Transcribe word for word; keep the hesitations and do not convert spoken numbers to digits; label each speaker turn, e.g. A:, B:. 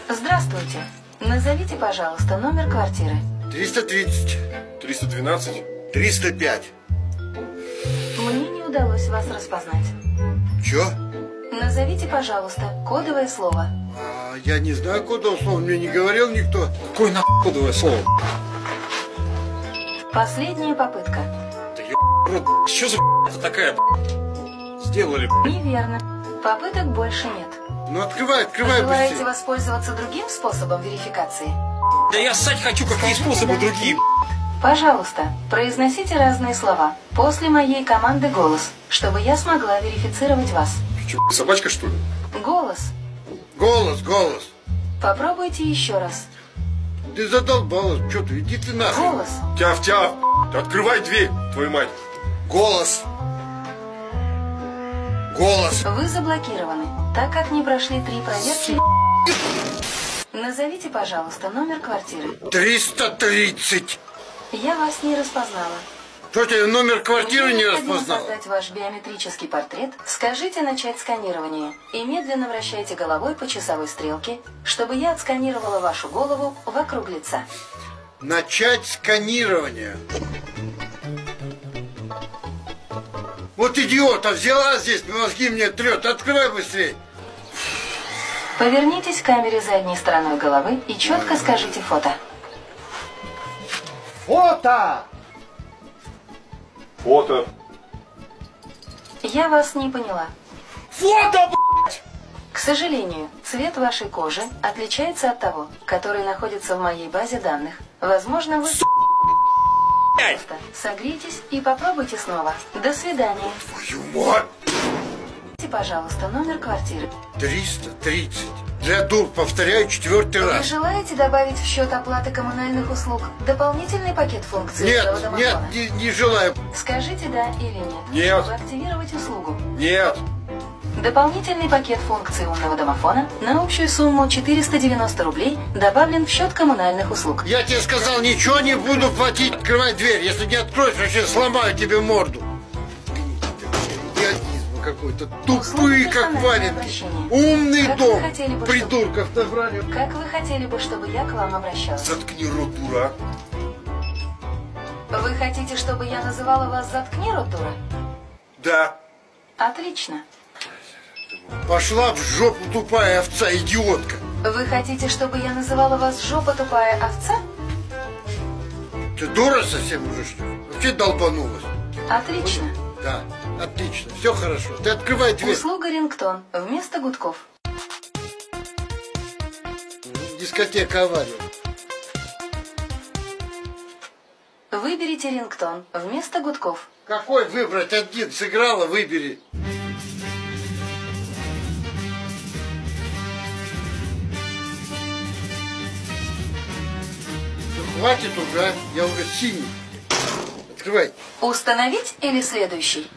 A: Здравствуйте. Назовите, пожалуйста, номер квартиры.
B: триста тридцать.
C: триста двенадцать.
B: триста пять.
A: Мне не удалось вас распознать.
B: Чё?
A: Назовите, пожалуйста, кодовое слово.
B: А, я не знаю кодового слова, мне не говорил никто.
C: Какое нахуй кодовое слово?
A: Последняя попытка.
C: Да еб... Что за это такая? Сделали.
A: Неверно. Попыток больше нет.
B: Ну открывай, открывай
A: Желаете
B: быстрее.
A: воспользоваться другим способом верификации?
C: Да я ссать хочу, какие способы другие.
A: Пожалуйста, произносите разные слова после моей команды «Голос», чтобы я смогла верифицировать вас.
C: Че, собачка, что ли?
A: Голос.
B: Голос, голос.
A: Попробуйте еще раз.
B: Ты задолбалась, что ты, иди ты нахрен.
A: Голос.
C: Тяв-тяв. Открывай дверь, твою мать.
B: Голос. Голос.
A: Вы заблокированы, так как не прошли три проверки. Назовите, пожалуйста, номер квартиры.
B: триста тридцать.
A: Я вас не распознала.
B: Что тебе номер квартиры
A: Мне
B: не
A: необходимо
B: распознал?
A: создать ваш биометрический портрет. Скажите начать сканирование и медленно вращайте головой по часовой стрелке, чтобы я отсканировала вашу голову вокруг лица.
B: Начать сканирование. Вот идиота взяла здесь, мозги мне трет. Открывай быстрее.
A: Повернитесь к камере задней стороной головы и четко скажите фото.
B: Фото!
C: Фото.
A: Я вас не поняла.
C: Фото, блядь!
A: К сожалению, цвет вашей кожи отличается от того, который находится в моей базе данных. Возможно, вы...
C: Блядь!
A: Согрейтесь и попробуйте снова. До свидания.
B: Твою мать!
A: Назовите, пожалуйста, номер квартиры.
B: триста тридцать. Для дур, повторяю, четвертый
A: Вы
B: раз.
A: желаете добавить в счет оплаты коммунальных услуг дополнительный пакет функций
B: Нет,
A: умного
B: нет,
A: домофона?
B: не, не желаю.
A: Скажите «да» или «нет»,
C: Нет.
A: чтобы активировать услугу.
C: Нет.
A: Дополнительный пакет функций умного домофона на общую сумму четыреста девяносто рублей добавлен в счет коммунальных услуг.
B: Я тебе сказал, ничего не буду платить. Открывай дверь. Если не откроешь, вообще сломаю тебе морду. Идиотизм какой-то. Тупые, как валенки. Умный
A: Как
B: дом.
A: вы хотели бы,
B: Придурков набрали.
A: Как вы хотели бы, чтобы я к вам обращалась?
B: Заткни рот, дура.
A: Вы хотите, чтобы я называла вас «заткни рот, дура»?
B: Да.
A: Отлично.
B: Пошла в жопу, тупая овца, идиотка.
A: Вы хотите, чтобы я называла вас «жопа тупая овца»?
B: Ты дура совсем уже, что ли? Вообще долбанулась.
A: Отлично.
B: Да, отлично, все хорошо. Ты открывай дверь.
A: Услуга рингтон вместо гудков.
B: Дискотека авария.
A: Выберите рингтон вместо гудков.
B: Какой выбрать? Один сыграла, выбери. Хватит уже, я уже синий. Открывай.
A: Установить или следующий?